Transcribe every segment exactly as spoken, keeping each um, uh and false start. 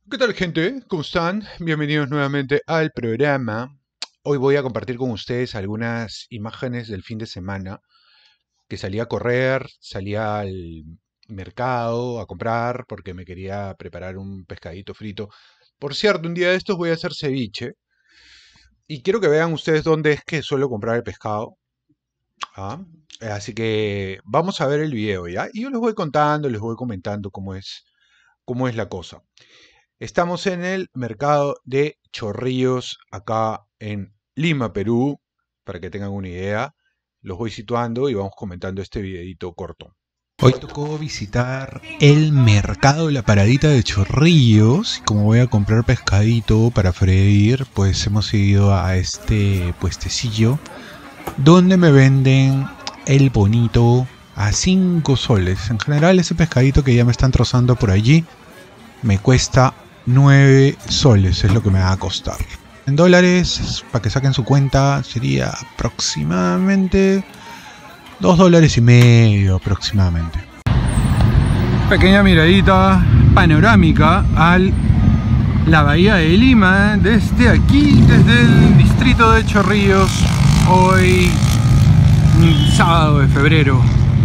¿Qué tal, gente? ¿Cómo están? Bienvenidos nuevamente al programa. Hoy voy a compartir con ustedes algunas imágenes del fin de semana que salí a correr, salí al mercado a comprar porque me quería preparar un pescadito frito. Por cierto, un día de estos voy a hacer ceviche y quiero que vean ustedes dónde es que suelo comprar el pescado. ¿Ah? Así que vamos a ver el video, ¿ya? Y yo les voy contando, les voy comentando cómo es, cómo es la cosa. Estamos en el mercado de Chorrillos, acá en Lima, Perú, para que tengan una idea. Los voy situando y vamos comentando este videito corto. Hoy tocó visitar el mercado de la paradita de Chorrillos. Como voy a comprar pescadito para freír, pues hemos ido a este puestecillo donde me venden el bonito a cinco soles. En general, ese pescadito que ya me están trozando por allí me cuesta nueve soles, es lo que me va a costar. En dólares, para que saquen su cuenta, sería aproximadamente dos dólares y medio aproximadamente. Pequeña miradita panorámica a la bahía de Lima desde aquí, desde el distrito de Chorrillos, hoy sábado de febrero.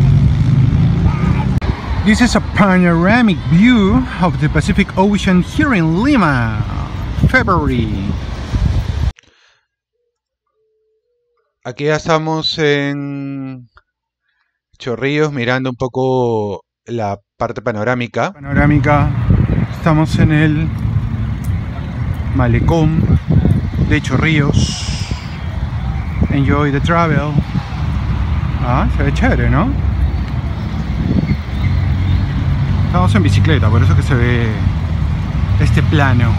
This is a panoramic view of the Pacific Ocean here in Lima, February. Aquí ya estamos en Chorrillos mirando un poco la parte panorámica. Panorámica. Estamos en el malecón de Chorrillos. Enjoy the travel. Ah, se ve chévere, ¿no? Estamos en bicicleta, por eso que se ve este plano.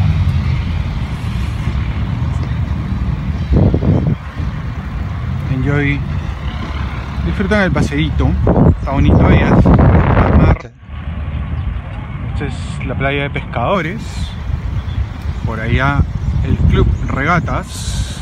Enjoy. Disfrutan el paseíto. Está bonito ahí, es el mar. Esta es la playa de pescadores. Por allá el club regatas.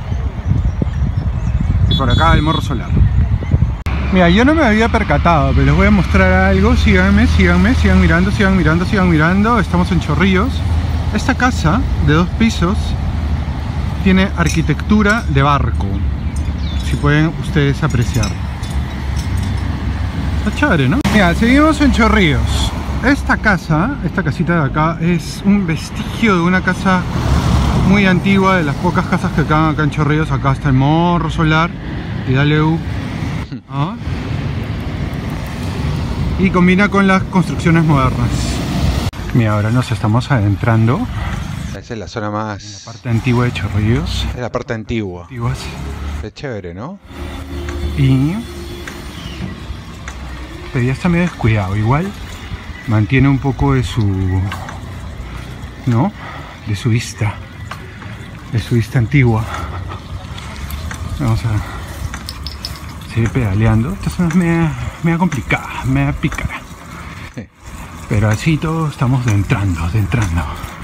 Y por acá el morro solar. Mira, yo no me había percatado, pero les voy a mostrar algo. Síganme, síganme, sigan mirando, sigan mirando, sigan mirando. Estamos en Chorrillos. Esta casa de dos pisos tiene arquitectura de barco, si pueden ustedes apreciar. Está chévere, ¿no? Mira, seguimos en Chorrillos. Esta casa, esta casita de acá, es un vestigio de una casa muy antigua, de las pocas casas que quedan acá en Chorrillos. Acá está el morro solar y dale U. ¿Ah? Y combina con las construcciones modernas. Mira, ahora nos estamos adentrando. Esa es la zona más... en la parte antigua de Chorrillos. Es la parte antigua. Antiguas. Es chévere, ¿no? Y... pero ya está medio descuidado. Igual mantiene un poco de su... ¿no? De su vista. De su vista antigua. Vamos a... seguir pedaleando. Esta zona es media, media complicada, media pícara. Sí. Pero así todos estamos de entrando, de entrando.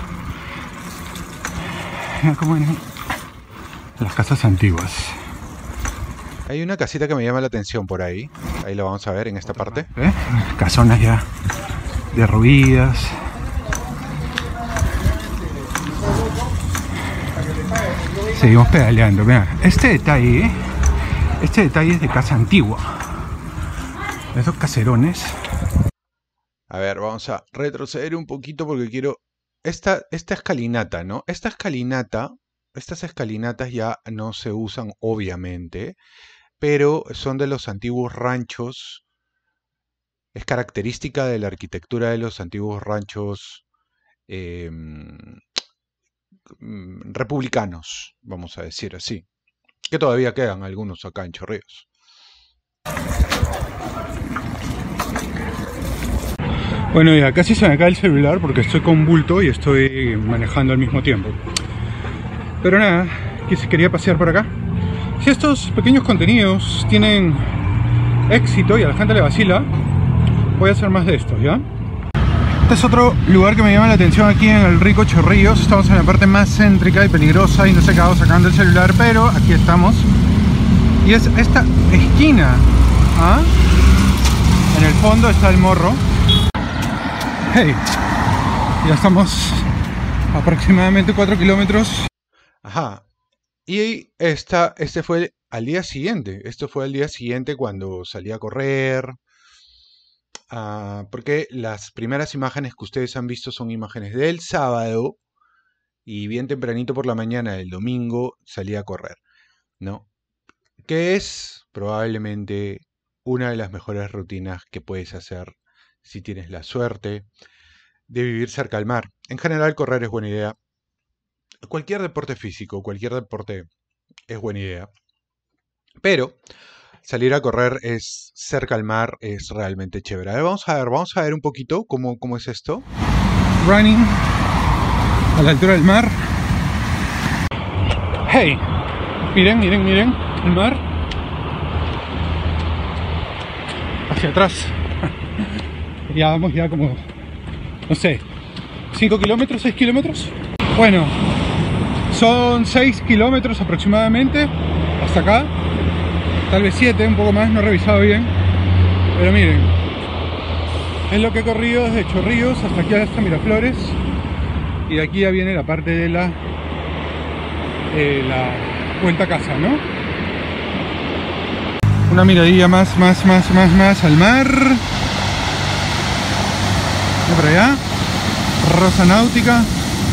Mira como en las casas antiguas. Hay una casita que me llama la atención por ahí. Ahí lo vamos a ver en esta parte. ¿Eh? Casonas ya derruidas. Seguimos pedaleando. Vean, este detalle, este detalle es de casa antigua. Esos caserones. A ver, vamos a retroceder un poquito porque quiero... Esta, esta escalinata, ¿no? Esta escalinata, estas escalinatas ya no se usan, obviamente, pero son de los antiguos ranchos. Es característica de la arquitectura de los antiguos ranchos eh, republicanos, vamos a decir así. Que todavía quedan algunos acá en Chorrillos. Bueno, ya casi se me cae el celular porque estoy con bulto y estoy manejando al mismo tiempo. Pero nada, que se quería pasear por acá. Si estos pequeños contenidos tienen éxito y a la gente le vacila, voy a hacer más de estos, ¿ya? Este es otro lugar que me llama la atención aquí en el rico Chorrillos. Estamos en la parte más céntrica y peligrosa y no sé qué hago sacando el celular, pero aquí estamos. Y es esta esquina, ¿ah? En el fondo está el morro. Hey, ya estamos aproximadamente cuatro kilómetros. Ajá. Y esta, este fue al día siguiente. Esto fue al día siguiente cuando salí a correr. Uh, porque las primeras imágenes que ustedes han visto son imágenes del sábado. Y bien tempranito por la mañana del domingo salí a correr, ¿no? Que es probablemente una de las mejores rutinas que puedes hacer si tienes la suerte de vivir cerca al mar. En general, correr es buena idea. Cualquier deporte físico, cualquier deporte es buena idea. Pero salir a correr es cerca al mar es realmente chévere. A ver, vamos a ver, vamos a ver un poquito cómo, cómo es esto. Running a la altura del mar. Hey, miren, miren, miren el mar hacia atrás. Ya vamos ya como, no sé, cinco kilómetros, seis kilómetros. Bueno, son seis kilómetros aproximadamente hasta acá, tal vez siete, un poco más, no he revisado bien, pero miren, es lo que he corrido desde Chorrillos hasta aquí hasta Miraflores, y de aquí ya viene la parte de la eh, la vuelta a casa, ¿no? Una miradilla más, más, más, más, más al mar. Y para allá, Rosa Náutica.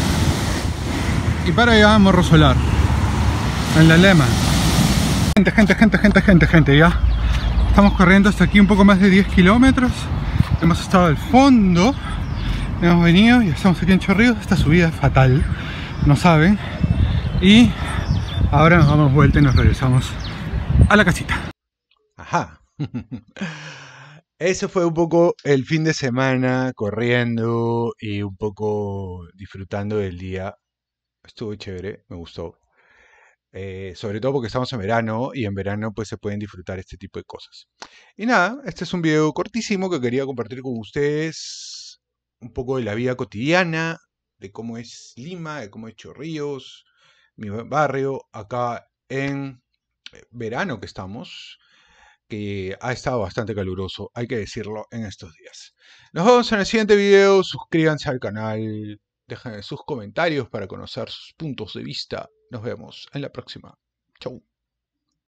Y para allá, Morro Solar, en la Lema. Gente, gente, gente, gente, gente, gente, ya estamos corriendo hasta aquí un poco más de diez kilómetros. Hemos estado al fondo, hemos venido y estamos aquí en Chorrillos. Esta subida es fatal, no saben. Y ahora nos damos vuelta y nos regresamos a la casita. Ajá. Eso fue un poco el fin de semana corriendo y un poco disfrutando del día. Estuvo chévere, me gustó. Eh, sobre todo porque estamos en verano y en verano pues se pueden disfrutar este tipo de cosas. Y nada, este es un video cortísimo que quería compartir con ustedes un poco de la vida cotidiana, de cómo es Lima, de cómo es Chorrillos, mi barrio, acá en verano que estamos, que ha estado bastante caluroso, hay que decirlo, en estos días. Nos vemos en el siguiente video, suscríbanse al canal, dejen sus comentarios para conocer sus puntos de vista. Nos vemos en la próxima. Chau.